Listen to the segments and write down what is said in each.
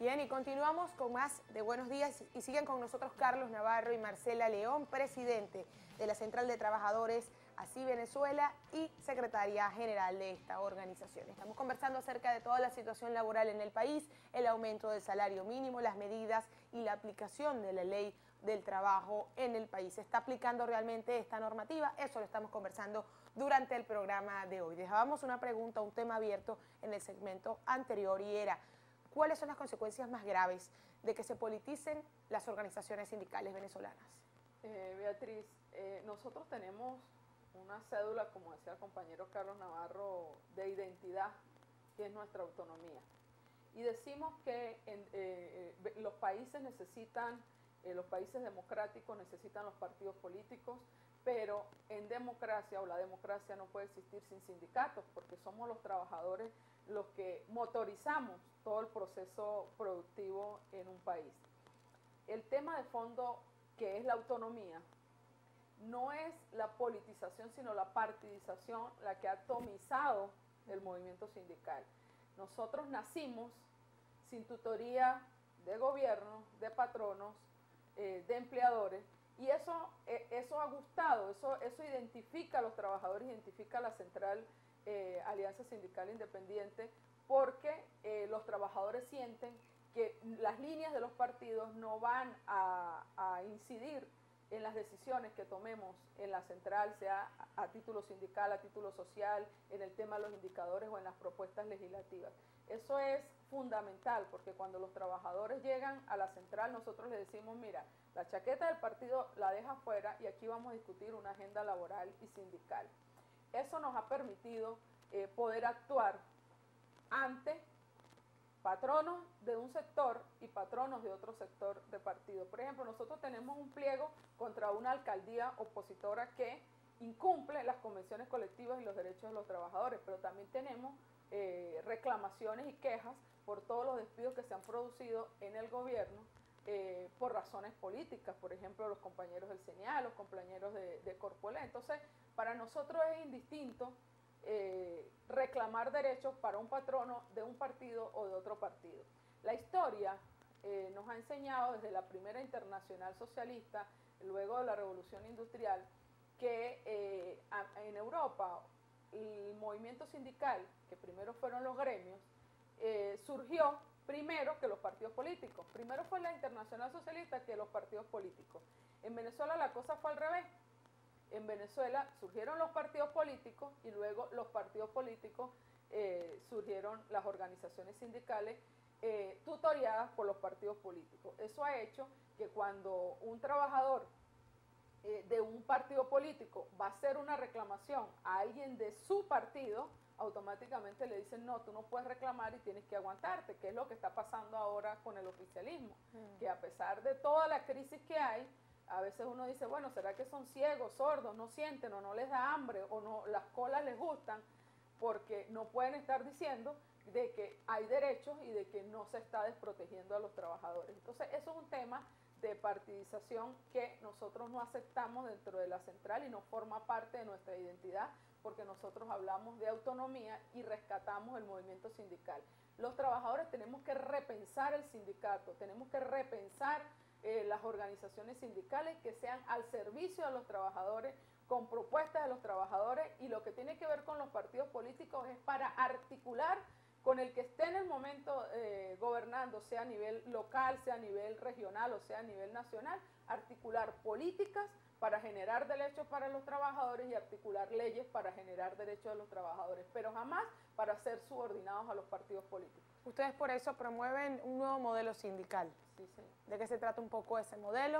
Bien, y continuamos con más de Buenos Días y siguen con nosotros Carlos Navarro y Marcela León, presidente de la Central de Trabajadores Así Venezuela y secretaria general de esta organización. Estamos conversando acerca de toda la situación laboral en el país, el aumento del salario mínimo, las medidas y la aplicación de la ley del trabajo en el país. ¿Se está aplicando realmente esta normativa? Eso lo estamos conversando durante el programa de hoy. Dejábamos una pregunta, un tema abierto en el segmento anterior y era: ¿cuáles son las consecuencias más graves de que se politicen las organizaciones sindicales venezolanas? Beatriz, nosotros tenemos una cédula, como decía el compañero Carlos Navarro, de identidad, que es nuestra autonomía. Y decimos que los países necesitan, los países democráticos necesitan los partidos políticos, pero en democracia, o la democracia no puede existir sin sindicatos, porque somos los trabajadores los que motorizamos todo el proceso productivo en un país. El tema de fondo, que es la autonomía, no es la politización, sino la partidización la que ha atomizado el movimiento sindical. Nosotros nacimos sin tutoría de gobierno, de patronos, de empleadores, y eso ha gustado, eso identifica a los trabajadores, identifica a la Central Alianza Sindical Independiente, porque los trabajadores sienten que las líneas de los partidos no van a incidir en las decisiones que tomemos en la central, sea a título sindical, a título social, en el tema de los indicadores o en las propuestas legislativas. Eso es fundamental, porque cuando los trabajadores llegan a la central, nosotros les decimos: mira, la chaqueta del partido la deja afuera y aquí vamos a discutir una agenda laboral y sindical. Eso nos ha permitido poder actuar ante patronos de un sector y patronos de otro sector de partido. Por ejemplo, nosotros tenemos un pliego contra una alcaldía opositora que incumple las convenciones colectivas y los derechos de los trabajadores, pero también tenemos reclamaciones y quejas por todos los despidos que se han producido en el gobierno por razones políticas, por ejemplo, los compañeros del CNA, los compañeros de Corpolé. Entonces, para nosotros es indistinto reclamar derechos para un patrono de un partido o de otro partido. La historia nos ha enseñado desde la primera internacional socialista, luego de la revolución industrial, que en Europa el movimiento sindical, que primero fueron los gremios, surgió primero que los partidos políticos. Primero fue la internacional socialista que los partidos políticos. En Venezuela la cosa fue al revés. En Venezuela surgieron los partidos políticos y luego los partidos políticos surgieron las organizaciones sindicales tutoriadas por los partidos políticos. Eso ha hecho que cuando un trabajador de un partido político va a hacer una reclamación a alguien de su partido, automáticamente le dicen: no, tú no puedes reclamar y tienes que aguantarte, que es lo que está pasando ahora con el oficialismo, que a pesar de toda la crisis que hay, a veces uno dice: bueno, ¿será que son ciegos, sordos, no sienten o no les da hambre o no las colas les gustan? Porque no pueden estar diciendo de que hay derechos y de que no se está desprotegiendo a los trabajadores. Entonces, eso es un tema de partidización que nosotros no aceptamos dentro de la central y no forma parte de nuestra identidad, porque nosotros hablamos de autonomía y rescatamos el movimiento sindical. Los trabajadores tenemos que repensar el sindicato, tenemos que repensar las organizaciones sindicales que sean al servicio de los trabajadores, con propuestas de los trabajadores, y lo que tiene que ver con los partidos políticos es para articular con el que esté en el momento gobernando, sea a nivel local, sea a nivel regional o sea a nivel nacional, articular políticas para generar derechos para los trabajadores y articular leyes para generar derechos de los trabajadores, pero jamás para ser subordinados a los partidos políticos. Ustedes por eso promueven un nuevo modelo sindical. Sí, señor. ¿De qué se trata un poco ese modelo?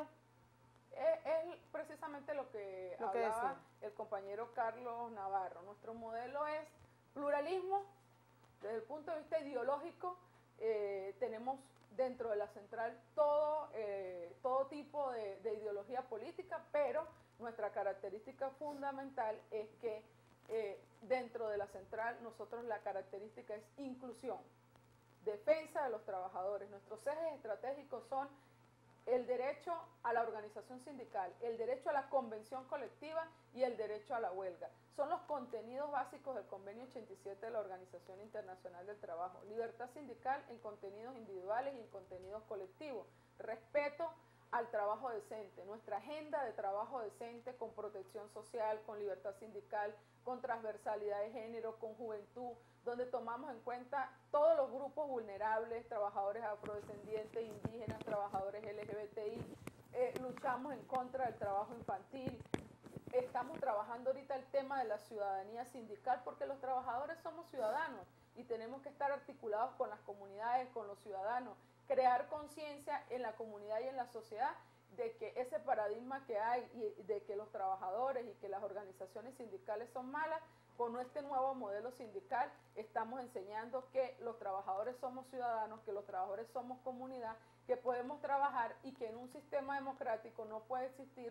Es precisamente lo que hablaba el compañero Carlos Navarro. Nuestro modelo es pluralismo. Desde el punto de vista ideológico, tenemos dentro de la central todo tipo de ideología política, pero nuestra característica fundamental es que dentro de la central nosotros la característica es inclusión, defensa de los trabajadores. Nuestros ejes estratégicos son el derecho a la organización sindical, el derecho a la convención colectiva y el derecho a la huelga. Son los contenidos básicos del Convenio 87 de la Organización Internacional del Trabajo. Libertad sindical en contenidos individuales y en contenidos colectivos. Respeto al trabajo decente, nuestra agenda de trabajo decente con protección social, con libertad sindical, con transversalidad de género, con juventud, donde tomamos en cuenta todos los grupos vulnerables, trabajadores afrodescendientes, indígenas, trabajadores LGBTI, luchamos en contra del trabajo infantil. Estamos trabajando ahorita el tema de la ciudadanía sindical porque los trabajadores somos ciudadanos y tenemos que estar articulados con las comunidades, con los ciudadanos, crear conciencia en la comunidad y en la sociedad de que ese paradigma que hay y de que los trabajadores y que las organizaciones sindicales son malas. Con este nuevo modelo sindical estamos enseñando que los trabajadores somos ciudadanos, que los trabajadores somos comunidad, que podemos trabajar y que en un sistema democrático no puede existir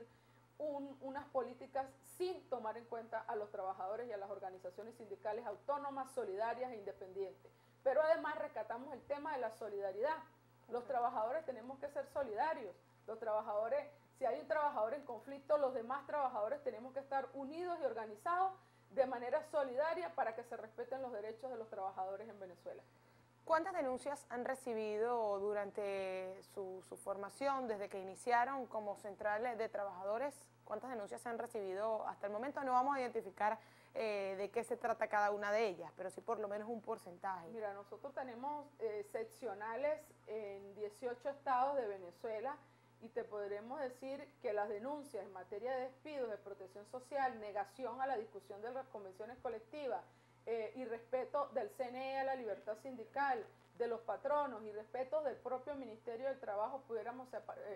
unas políticas sin tomar en cuenta a los trabajadores y a las organizaciones sindicales autónomas, solidarias e independientes. Pero además rescatamos el tema de la solidaridad. Los trabajadores tenemos que ser solidarios. Los trabajadores, si hay un trabajador en conflicto, los demás trabajadores tenemos que estar unidos y organizados de manera solidaria para que se respeten los derechos de los trabajadores en Venezuela. ¿Cuántas denuncias han recibido durante su formación, desde que iniciaron como centrales de trabajadores? ¿Cuántas denuncias se han recibido hasta el momento? No vamos a identificar de qué se trata cada una de ellas, pero sí por lo menos un porcentaje. Mira, nosotros tenemos seccionales en 18 estados de Venezuela y te podremos decir que las denuncias en materia de despidos, de protección social, negación a la discusión de las convenciones colectivas, y respeto del CNE a la libertad sindical, de los patronos y respeto del propio Ministerio del Trabajo, pudiéramos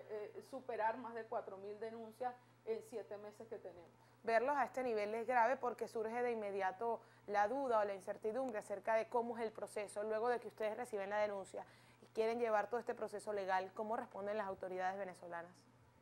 superar más de 4.000 denuncias en 7 meses que tenemos. Verlos a este nivel es grave porque surge de inmediato la duda o la incertidumbre acerca de cómo es el proceso. Luego de que ustedes reciben la denuncia y quieren llevar todo este proceso legal, ¿cómo responden las autoridades venezolanas?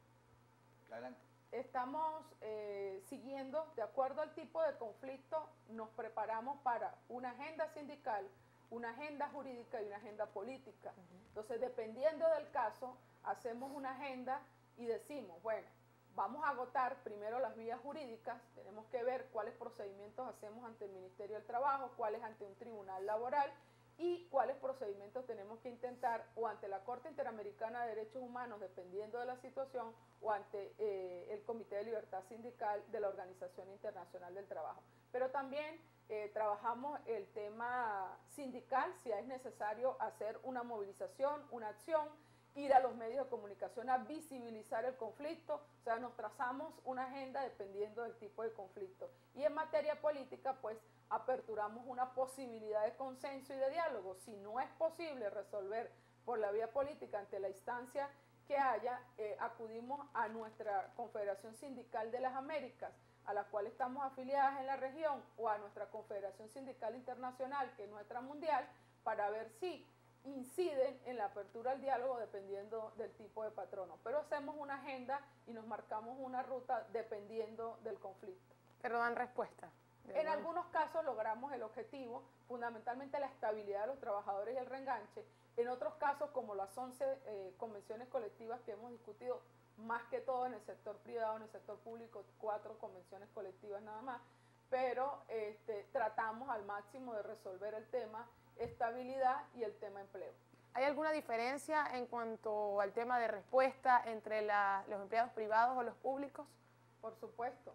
Adelante. Estamos siguiendo, de acuerdo al tipo de conflicto, nos preparamos para una agenda sindical, una agenda jurídica y una agenda política. Entonces, dependiendo del caso, hacemos una agenda y decimos, bueno, vamos a agotar primero las vías jurídicas, tenemos que ver cuáles procedimientos hacemos ante el Ministerio del Trabajo, cuáles ante un tribunal laboral y cuáles procedimientos tenemos que intentar o ante la Corte Interamericana de Derechos Humanos, dependiendo de la situación, o ante el Comité de Libertad Sindical de la Organización Internacional del Trabajo. Pero también trabajamos el tema sindical, si es necesario hacer una movilización, una acción, ir a los medios de comunicación a visibilizar el conflicto, o sea, nos trazamos una agenda dependiendo del tipo de conflicto. Y en materia política, pues, aperturamos una posibilidad de consenso y de diálogo. Si no es posible resolver por la vía política ante la instancia que haya, acudimos a nuestra Confederación Sindical de las Américas, a la cual estamos afiliadas en la región, o a nuestra Confederación Sindical Internacional, que es nuestra mundial, para ver si inciden en la apertura al diálogo dependiendo del tipo de patrono. Pero hacemos una agenda y nos marcamos una ruta dependiendo del conflicto. Pero dan respuesta. En algunos casos logramos el objetivo, fundamentalmente la estabilidad de los trabajadores y el reenganche. En otros casos, como las 11 convenciones colectivas que hemos discutido, más que todo en el sector privado, en el sector público, 4 convenciones colectivas nada más, pero tratamos al máximo de resolver el tema estabilidad y el tema empleo. ¿Hay alguna diferencia en cuanto al tema de respuesta entre los empleados privados o los públicos? Por supuesto.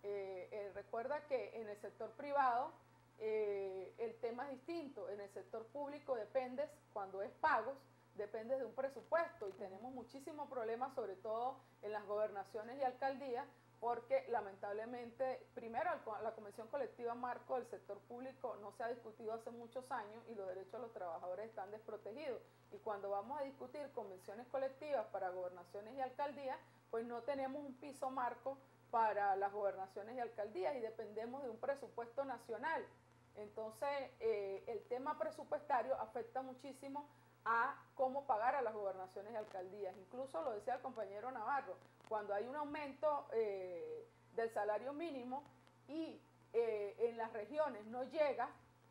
Recuerda que en el sector privado el tema es distinto. En el sector público dependes, cuando es pagos, dependes de un presupuesto y tenemos muchísimos problemas, sobre todo en las gobernaciones y alcaldías, porque lamentablemente, primero, la Convención Colectiva Marco del sector público no se ha discutido hace muchos años y los derechos de los trabajadores están desprotegidos. Y cuando vamos a discutir convenciones colectivas para gobernaciones y alcaldías, pues no tenemos un piso marco para las gobernaciones y alcaldías y dependemos de un presupuesto nacional. Entonces, el tema presupuestario afecta muchísimo a cómo pagar a las gobernaciones y alcaldías. Incluso lo decía el compañero Navarro, cuando hay un aumento del salario mínimo y en las regiones no llega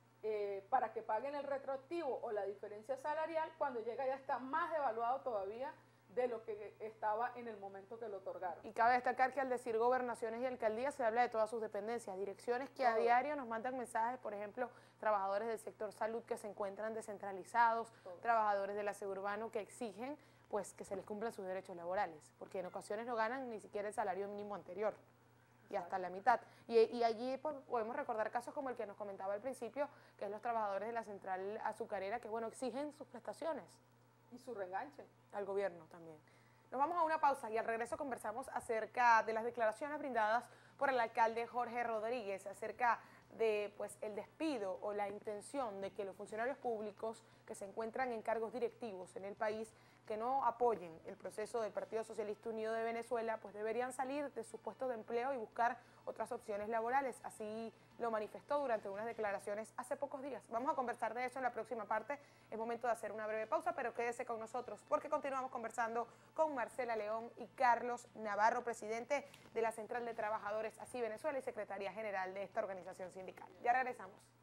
para que paguen el retroactivo o la diferencia salarial, cuando llega ya está más devaluado todavía de lo que estaba en el momento que lo otorgaron. Y cabe destacar que al decir gobernaciones y alcaldías se habla de todas sus dependencias, direcciones que a diario nos mandan mensajes, por ejemplo, trabajadores del sector salud que se encuentran descentralizados, trabajadores del aseo urbano que exigen pues que se les cumplan sus derechos laborales, porque en ocasiones no ganan ni siquiera el salario mínimo anterior y hasta la mitad. Y allí pues, podemos recordar casos como el que nos comentaba al principio, que es los trabajadores de la central azucarera que, bueno, exigen sus prestaciones. Y su reenganche. Al gobierno también. Nos vamos a una pausa y al regreso conversamos acerca de las declaraciones brindadas por el alcalde Jorge Rodríguez, acerca de pues el despido o la intención de que los funcionarios públicos que se encuentran en cargos directivos en el país que no apoyen el proceso del Partido Socialista Unido de Venezuela, pues deberían salir de sus puestos de empleo y buscar otras opciones laborales. Así lo manifestó durante unas declaraciones hace pocos días. Vamos a conversar de eso en la próxima parte. Es momento de hacer una breve pausa, pero quédese con nosotros porque continuamos conversando con Marcela León y Carlos Navarro, presidente de la Central de Trabajadores Así Venezuela y secretaria general de esta organización sindical. Ya regresamos.